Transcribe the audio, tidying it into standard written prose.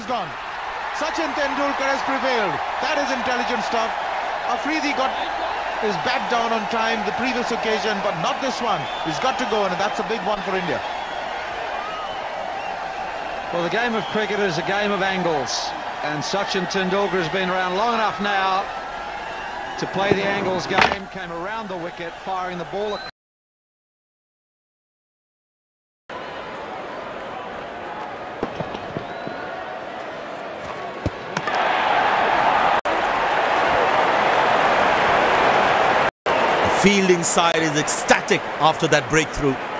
he's gone. Sachin Tendulkar has prevailed. That is intelligent stuff. Afridi got his bat down on time the previous occasion, but not this one. He's got to go, and that's a big one for India. Well, the game of cricket is a game of angles, and Sachin Tendulkar has been around long enough now to play the angles game. Came around the wicket, firing the ball. Fielding side is ecstatic after that breakthrough.